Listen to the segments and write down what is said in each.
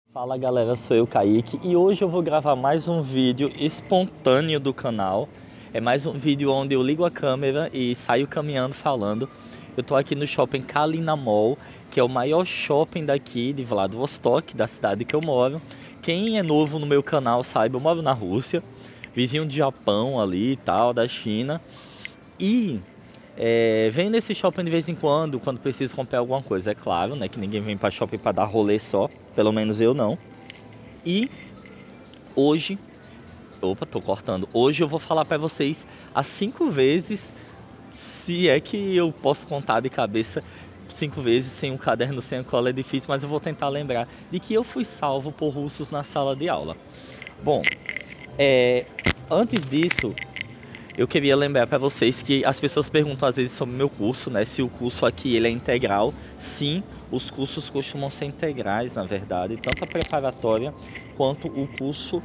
Fala galera, sou eu, Kaique, e hoje eu vou gravar mais um vídeo espontâneo do canal. É mais um vídeo onde eu ligo a câmera e saio caminhando falando. Eu tô aqui no shopping Kalina Mall, que é o maior shopping daqui de Vladivostok, da cidade que eu moro. Quem é novo no meu canal saiba, eu moro na Rússia, vizinho do Japão ali e tal, da China. E venho nesse shopping de vez em quando preciso comprar alguma coisa. É claro, né, que ninguém vem para shopping para dar rolê só, pelo menos eu não. E hoje, opa, tô cortando. Hoje eu vou falar para vocês as 5 vezes, se é que eu posso contar de cabeça 5 vezes sem um caderno, sem a cola é difícil, mas eu vou tentar lembrar de que eu fui salvo por russos na sala de aula. Bom, antes disso, eu queria lembrar para vocês que as pessoas perguntam às vezes sobre o meu curso, né? Se o curso aqui ele é integral. Sim, os cursos costumam ser integrais, na verdade, tanto a preparatória quanto o curso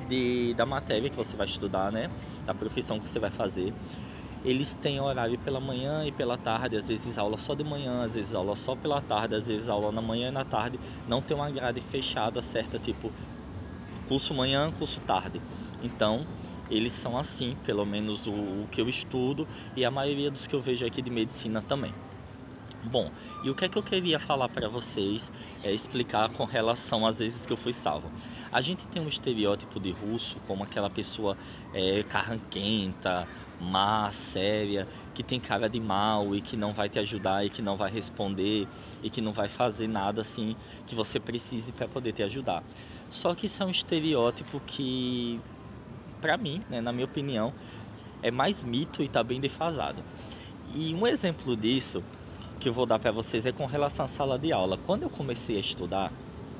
da matéria que você vai estudar, né? Da profissão que você vai fazer. Eles têm horário pela manhã e pela tarde, às vezes aula só de manhã, às vezes aula só pela tarde, às vezes aula na manhã e na tarde. Não tem uma grade fechada certa, tipo curso manhã, curso tarde. Então, eles são assim, pelo menos o que eu estudo e a maioria dos que eu vejo aqui de medicina também. Bom, e o que é que eu queria falar para vocês, explicar com relação às vezes que eu fui salvo. A gente tem um estereótipo de russo como aquela pessoa carranquenta, má, séria, que tem cara de mal e que não vai te ajudar e que não vai responder e que não vai fazer nada assim que você precise para poder te ajudar. Só que isso é um estereótipo que, para mim, né, na minha opinião, é mais mito e está bem defasado. E um exemplo disso que eu vou dar para vocês é com relação à sala de aula. Quando eu comecei a estudar,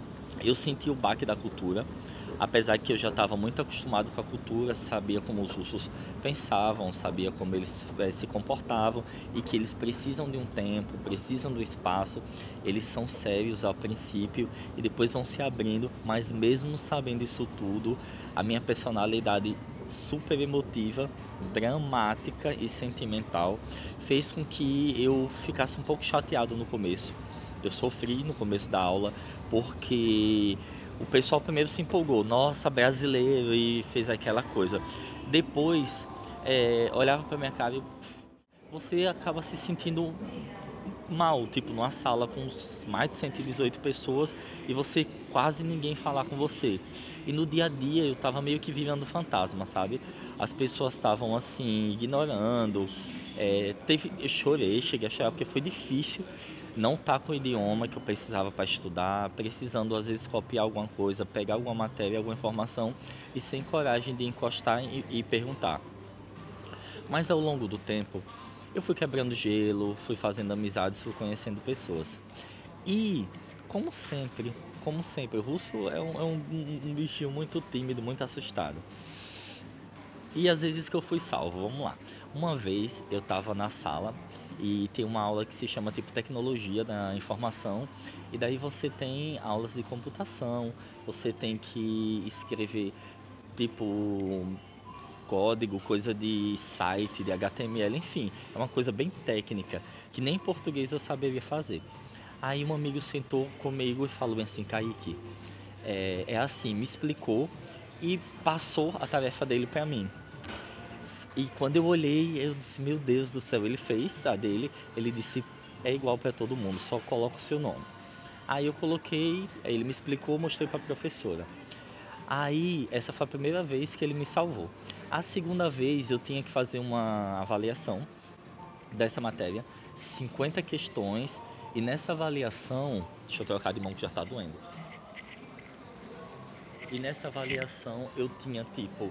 eu senti o baque da cultura, apesar que eu já estava muito acostumado com a cultura, sabia como os russos pensavam, sabia como eles se comportavam e que eles precisam de um tempo, precisam do espaço, eles são sérios ao princípio e depois vão se abrindo, mas mesmo sabendo isso tudo, a minha personalidade super emotiva, dramática e sentimental fez com que eu ficasse um pouco chateado no começo. Eu sofri no começo da aula porque o pessoal primeiro se empolgou, nossa, brasileiro, e fez aquela coisa. Depois, olhava para minha cara e você acaba se sentindo mal, tipo, numa sala com mais de 118 pessoas e você quase ninguém falar com você. E no dia a dia eu tava meio que virando fantasma, sabe? As pessoas estavam assim, ignorando. Eu chorei, cheguei a chorar porque foi difícil não estar com o idioma que eu precisava para estudar, precisando às vezes copiar alguma coisa, pegar alguma matéria, alguma informação e sem coragem de encostar e perguntar. Mas ao longo do tempo, eu fui quebrando gelo, fui fazendo amizades, fui conhecendo pessoas. E, como sempre, o russo é um bichinho muito tímido, muito assustado. E às vezes que eu fui salvo, vamos lá. Uma vez eu estava na sala e tem uma aula que se chama tipo tecnologia da informação e daí você tem aulas de computação, você tem que escrever tipo código, coisa de site, de HTML, enfim, é uma coisa bem técnica que nem em português eu saberia fazer. Aí um amigo sentou comigo e falou assim, Kaique, é assim, me explicou e passou a tarefa dele para mim. E quando eu olhei, eu disse, meu Deus do céu, ele fez a dele, ele disse, é igual para todo mundo, só coloca o seu nome. Aí eu coloquei, aí ele me explicou, mostrei para a professora. Aí, essa foi a primeira vez que ele me salvou. A segunda vez eu tinha que fazer uma avaliação dessa matéria, 50 questões, e nessa avaliação, deixa eu trocar de mão que já tá doendo. E nessa avaliação eu tinha tipo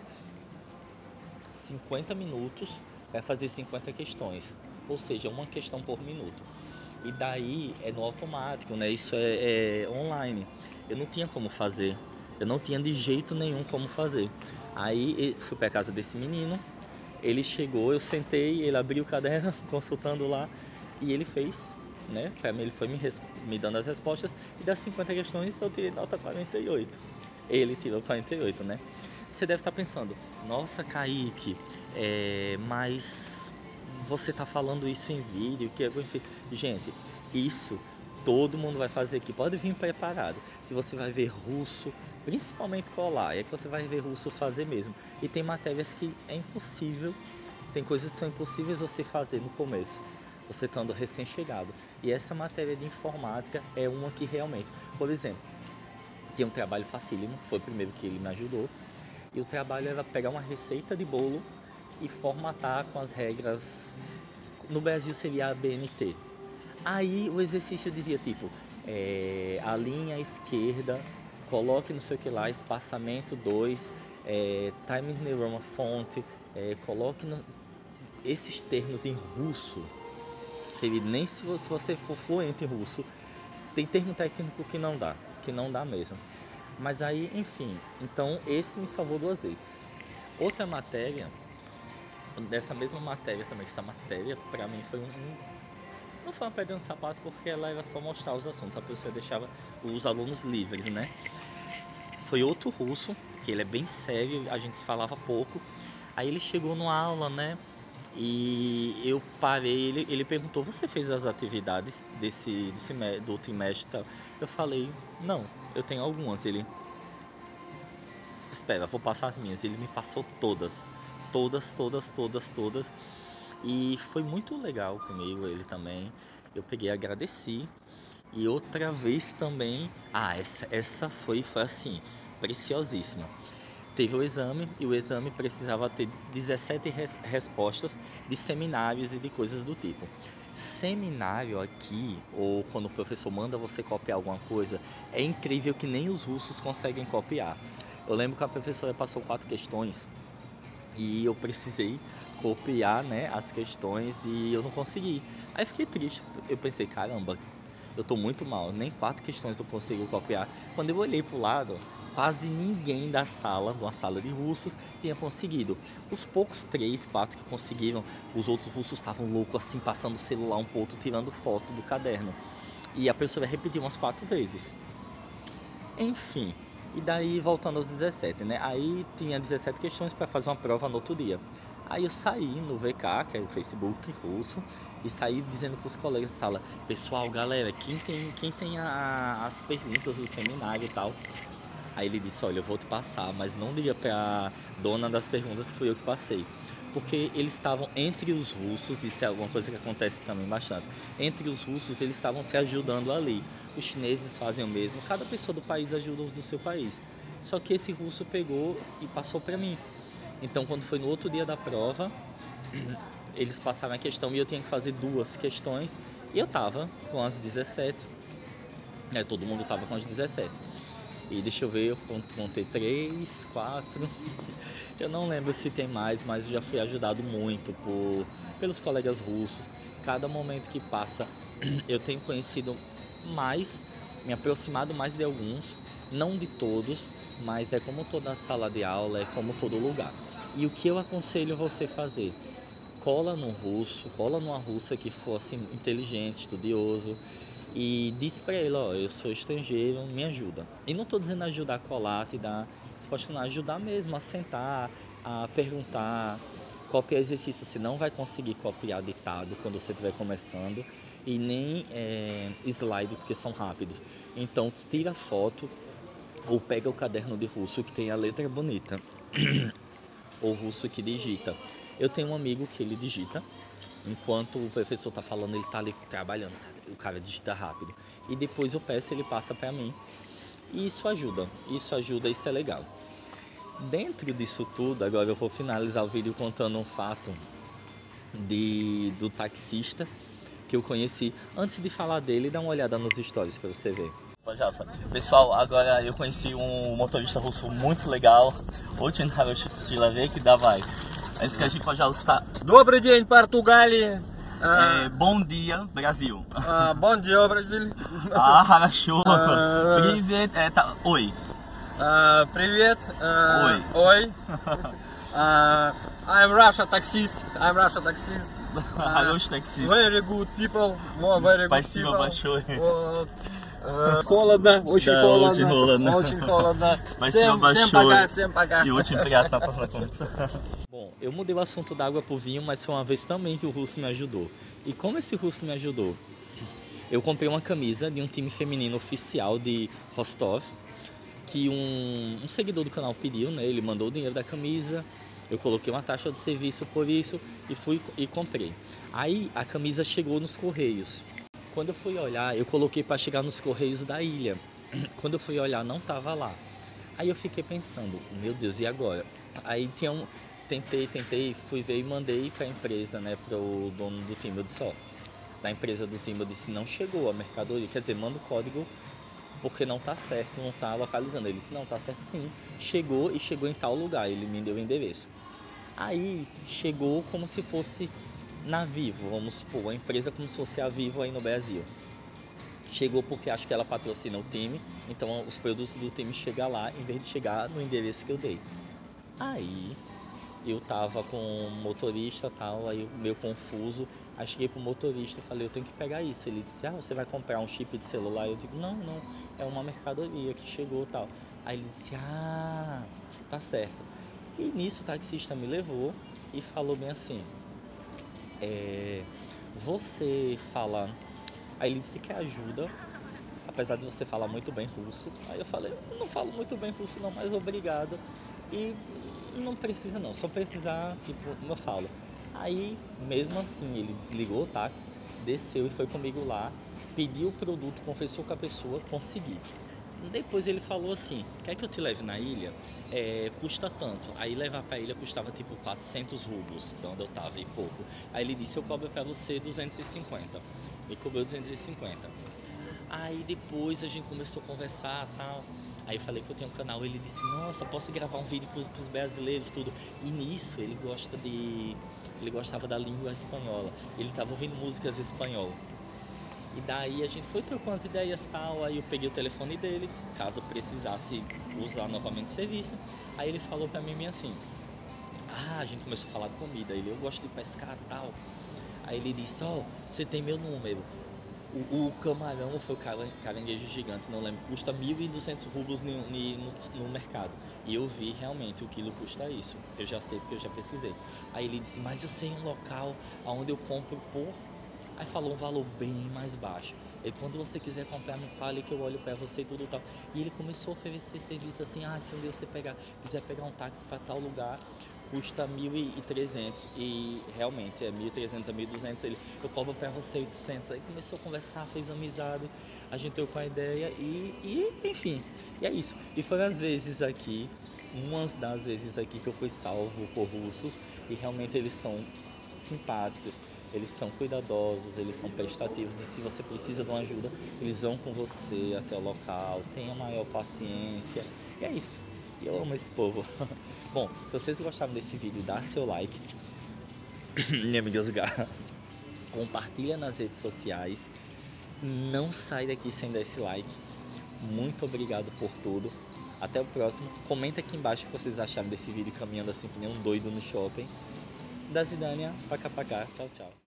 50 minutos para fazer 50 questões, ou seja, uma questão por minuto. E daí é no automático, né? Isso é online. Eu não tinha como fazer. Eu não tinha de jeito nenhum como fazer. Aí fui para casa desse menino. Ele chegou, eu sentei, ele abriu o caderno, consultando lá, e ele fez, né? Para mim, ele foi me dando as respostas. E das 50 questões, eu tirei nota 48. Ele tirou 48, né? Você deve estar pensando, nossa, Kaique, mas você tá falando isso em vídeo, que gente, isso todo mundo vai fazer aqui, pode vir preparado, que você vai ver russo, principalmente colar, é que você vai ver russo fazer mesmo. E tem matérias que é impossível, tem coisas que são impossíveis você fazer no começo, você estando recém-chegado. E essa matéria de informática é uma que realmente, por exemplo, tem um trabalho facílimo, foi o primeiro que ele me ajudou, e o trabalho era pegar uma receita de bolo e formatar com as regras, no Brasil seria a BNT. Aí o exercício dizia tipo, a linha esquerda, coloque não sei o que lá, espaçamento 2, Times New Roman Font, coloque esses termos em russo, que ele, nem se você for fluente em russo, tem termo técnico que não dá mesmo. Mas aí, enfim, então esse me salvou 2 vezes. Outra matéria, dessa mesma matéria também, essa matéria pra mim foi não foi uma pedra no sapato, porque ela era só mostrar os assuntos, a professora deixava os alunos livres, né? Foi outro russo, que ele é bem sério, a gente se falava pouco. Aí ele chegou numa aula, né? E eu parei, ele perguntou, você fez as atividades do trimestre? Eu falei, não, eu tenho algumas. Ele, espera, vou passar as minhas. Ele me passou todas. Todas. E foi muito legal comigo, ele também. Eu peguei e agradeci. E outra vez também, essa foi assim, preciosíssima. Teve o exame e o exame precisava ter 17 respostas de seminários e de coisas do tipo. Seminário aqui, ou quando o professor manda você copiar alguma coisa, é incrível que nem os russos conseguem copiar. Eu lembro que a professora passou 4 questões e eu precisei copiar, né, as questões e eu não consegui. Aí fiquei triste, eu pensei, caramba, eu tô muito mal, nem 4 questões eu consigo copiar. Quando eu olhei pro lado, quase ninguém da sala, de uma sala de russos, tinha conseguido. Os poucos 3, 4 que conseguiram, os outros russos estavam loucos assim, passando o celular um pro outro, tirando foto do caderno. E a professora repetiu umas 4 vezes. Enfim, e daí voltando aos 17, né? Aí tinha 17 questões para fazer uma prova no outro dia. Aí eu saí no VK, que é o Facebook russo, e saí dizendo para os colegas de sala, pessoal, galera, quem tem as perguntas do seminário e tal? Aí ele disse, olha, eu vou te passar, mas não diga para a dona das perguntas que fui eu que passei. Porque eles estavam entre os russos, isso é alguma coisa que acontece também bastante. Entre os russos, eles estavam se ajudando ali. Os chineses fazem o mesmo, cada pessoa do país ajuda os do seu país. Só que esse russo pegou e passou para mim. Então, quando foi no outro dia da prova, eles passaram a questão e eu tinha que fazer 2 questões. E eu tava com as 17. Todo mundo tava com as 17. E deixa eu ver, eu contei 3, 4. Eu não lembro se tem mais, mas eu já fui ajudado muito pelos colegas russos. Cada momento que passa, eu tenho conhecido mais, me aproximado mais de alguns, não de todos, mas é como toda sala de aula, é como todo lugar. E o que eu aconselho você fazer? Cola num russo, cola numa russa que fosse inteligente, estudioso, e diz pra ele, ó, eu sou estrangeiro, me ajuda. E não tô dizendo ajudar a colar, te dar, você pode ajudar mesmo a sentar, a perguntar, copiar exercício. Você não vai conseguir copiar ditado quando você estiver começando, e nem slide, porque são rápidos. Então tira foto, ou pega o caderno de russo que tem a letra bonita, ou russo que digita. Eu tenho um amigo que ele digita, enquanto o professor está falando, ele está ali trabalhando, o cara digita rápido. E depois eu peço, ele passa para mim. E isso ajuda, isso é legal. Dentro disso tudo, agora eu vou finalizar o vídeo contando um fato do taxista que eu conheci. Antes de falar dele, dá uma olhada nos stories para você ver. Pessoal, agora eu conheci um motorista russo muito legal. Очень хороший человек, давай. Скажи, пожалуйста. Добрый день, Португалия. Bom dia, Brasil. Bom dia, Brasil. Хорошо. Привет, это ой. Привет. Ой. Ой. I'm Russia taxist. Хороший таксист. Very good people. Very good Спасибо people. большое. Холодно, очень Да, холодно. очень холодно. Очень холодно. Спасибо большое. Всем пока. E очень приятно познакомиться. Bom, eu mudei o assunto da água pro vinho, mas foi uma vez também que o russo me ajudou. E como esse russo me ajudou? Eu comprei uma camisa de um time feminino oficial de Rostov, que um seguidor do canal pediu, né? Ele mandou o dinheiro da camisa, eu coloquei uma taxa de serviço por isso e fui e comprei. Aí a camisa chegou nos Correios. Quando eu fui olhar, eu coloquei para chegar nos Correios da ilha. Quando eu fui olhar, não tava lá. Aí eu fiquei pensando, meu Deus, e agora? Aí tentei, fui ver e mandei para a empresa, né, para o dono do time. Eu disse, ó, da empresa do time, eu disse, não chegou a mercadoria, quer dizer, manda o código porque não tá certo, não tá localizando. Ele disse, não, tá certo sim, chegou e chegou em tal lugar, ele me deu o endereço. Aí chegou como se fosse na Vivo, vamos supor, a empresa como se fosse a Vivo aí no Brasil. Chegou porque acho que ela patrocina o time, então os produtos do time chegam lá em vez de chegar no endereço que eu dei. Aí eu tava com o motorista e tal, aí meio confuso. Aí cheguei pro motorista e falei, eu tenho que pegar isso. Ele disse, você vai comprar um chip de celular? Eu digo, não, é uma mercadoria que chegou e tal. Aí ele disse, tá certo. E nisso o taxista me levou e falou bem assim, você fala... Aí ele disse que ajuda, apesar de você falar muito bem russo. Aí eu falei, eu não falo muito bem russo não, mas obrigado. E não precisa não, só precisar, tipo, eu falo. Aí, mesmo assim, ele desligou o táxi, desceu e foi comigo lá, pediu o produto, conversou com a pessoa, consegui. Depois ele falou assim, quer que eu te leve na ilha? Custa tanto. Aí levar pra ilha custava tipo 400 rublos, de onde eu tava e pouco. Aí ele disse, eu cobro pra você 250. Me cobrou 250. Aí depois a gente começou a conversar e tal. Aí eu falei que eu tenho um canal, ele disse, nossa, posso gravar um vídeo pros brasileiros, tudo. E nisso ele gostava da língua espanhola. Ele tava ouvindo músicas em espanhol. E daí a gente foi trocando as ideias e tal, aí eu peguei o telefone dele, caso eu precisasse usar novamente o serviço. Aí ele falou pra mim assim, a gente começou a falar de comida, eu gosto de pescar e tal. Aí ele disse, você tem meu número. O camarão foi caranguejo gigante, não lembro, custa 1.200 rublos no mercado. E eu vi realmente o quilo custa isso. Eu já sei porque eu já pesquisei. Aí ele disse, mas eu sei um local onde eu compro por... Aí falou um valor bem mais baixo. E quando você quiser comprar, me fale que eu olho pra você e tudo tal. E ele começou a oferecer serviço assim, se um dia você quiser pegar um táxi pra tal lugar, custa 1.300. E realmente é 1.300 a 1.200. Eu cobro pra você 800. Aí começou a conversar, fez amizade, a gente trocou a ideia e enfim. E é isso. E foram as vezes aqui, umas das vezes aqui que eu fui salvo por russos. E realmente eles são simpáticos, eles são cuidadosos, eles são prestativos e se você precisa de uma ajuda, eles vão com você até o local, tenha maior paciência. E é isso. E eu amo esse povo. Bom, se vocês gostaram desse vídeo, dá seu like. Minha amiga Osgar. Compartilha nas redes sociais. Não sai daqui sem dar esse like. Muito obrigado por tudo. Até o próximo. Comenta aqui embaixo o que vocês acharam desse vídeo caminhando assim que nem um doido no shopping. Da Zidânia, pacá, tchau, tchau.